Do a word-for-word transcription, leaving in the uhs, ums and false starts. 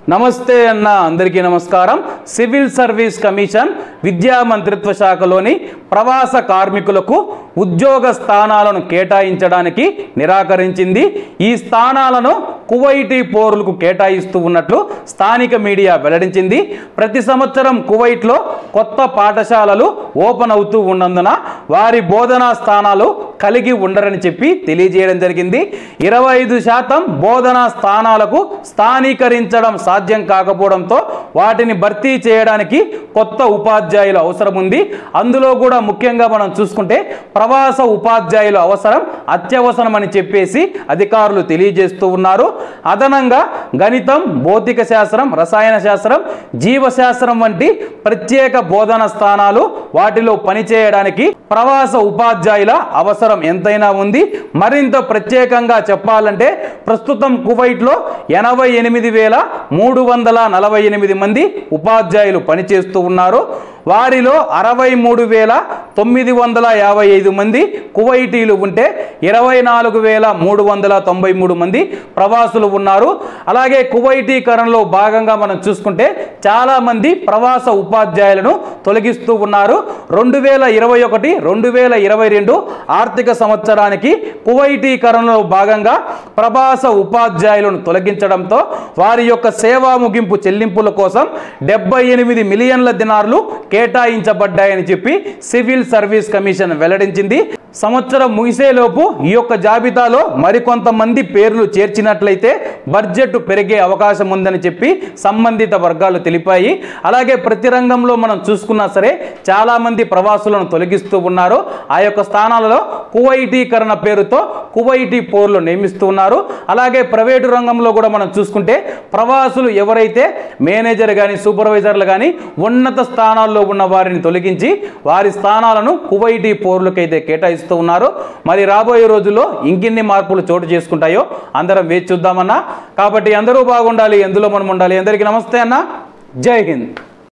నమస్తే అన్న అందరికీ నమస్కారం। సివిల్ సర్వీస్ కమిషన్ విద్యా మంత్రిత్వ శాఖలోని ప్రవాస కార్మికులకు ఉద్యోగ స్థానాలను కేటాయించడానికి నిరాకరించింది। ఈ స్థానాలను కువైటీ పౌరులకు కేటాయిస్తూ ఉన్నట్లు స్థానిక మీడియా వెల్లడించింది। ప్రతి సంవత్సరం కువైట్లో కొత్త పాఠశాలలు ఓపెన్ అవుతూ ఉన్నందున వారి బోధనా స్థానాలు కలిగి ఉండరని చెప్పి తెలియజేయడం జరిగింది। ఇరవై ఐదు శాతం బోధనా స్థానాలకు స్థానీకరించడం సాధ్యం కాకపోవడంతో వాటిని భర్తీ చేయడానికి కొత్త ఉపాధ్యాయులు అవసరం ఉంది। అందులో కూడా ముఖ్యంగా మనం చూసుకుంటే ప్రవాస ఉపాధ్యాయులు అవసరం అత్యవసరం అని చెప్పేసి అధికారులు తెలియజేస్తూ ఉన్నారు। అదనంగా గణితం, భౌతిక శాస్త్రం, రసాయన శాస్త్రం, జీవశాస్త్రం వంటి ప్రత్యేక బోధన స్థానాలు వాటిలో పనిచేయడానికి ప్రవాస ఉపాధ్యాయుల అవసరం ఎంతైనా ఉంది। మరింత ప్రత్యేకంగా చెప్పాలంటే ప్రస్తుతం కువైట్లో ఎనభై ఎనిమిది వేల మూడు వందల నలభై ఎనిమిది మంది ఉపాధ్యాయులు పనిచేస్తూ ఉన్నారు। వారిలో అరవై మూడు వేల తొమ్మిది వందల యాభై ఐదు మంది కువైటీలు ఉంటే ఇరవై నాలుగు వేల మూడు వందల తొంభై మూడు మంది ప్రవాసులు ఉన్నారు। అలాగే కువైటీకరణలో భాగంగా మనం చూసుకుంటే చాలా మంది ప్రవాస ఉపాధ్యాయులను తొలగిస్తూ ఉన్నారు। రెండు వేల ఇరవై ఒకటి రెండు వేల ఇరవై రెండు ఆర్థిక సంవత్సరానికి కువైటీకరణలో భాగంగా ప్రవాస ఉపాధ్యాయులను తొలగించడంతో వారి యొక్క సేవా ముగింపు చెల్లింపుల కోసం డెబ్బై ఎనిమిది మిలియన్ల దినార్లు కేటాయించబడ్డాయని చెప్పి సివిల్ సర్వీస్ కమిషన్ వెల్లడించింది। సంవత్సరం ముగిసేలోపు ఈ యొక్క జాబితాలో మరికొంతమంది పేర్లు చేర్చినట్లయితే బడ్జెట్ పెరిగే అవకాశం ఉందని చెప్పి సంబంధిత వర్గాలు తెలిపాయి। అలాగే ప్రతి రంగంలో మనం చూసుకున్నా సరే చాలా మంది ప్రవాసులను తొలగిస్తూ ఉన్నారు। ఆ యొక్క స్థానాలలో కువైటీకరణ పేరుతో కువైటీ పౌరులు నియమిస్తూ ఉన్నారు। అలాగే ప్రైవేటు రంగంలో కూడా మనం చూసుకుంటే ప్రవాసులు ఎవరైతే మేనేజర్ కానీ సూపర్వైజర్లు కానీ ఉన్నత స్థానాల్లో ఉన్న వారిని తొలగించి వారి స్థానాలను కువైటీ పౌరులకైతే కేటాయిస్తారు ఉన్నారు। మరి రాబోయే రోజుల్లో ఇంకెన్ని మార్పులు చోటు చేసుకుంటాయో అందరం వేచి చూద్దామన్నా। కాబట్టి అందరూ బాగుండాలి, ఎందులో మనం ఉండాలి। అందరికీ నమస్తే అన్న, జై హింద్।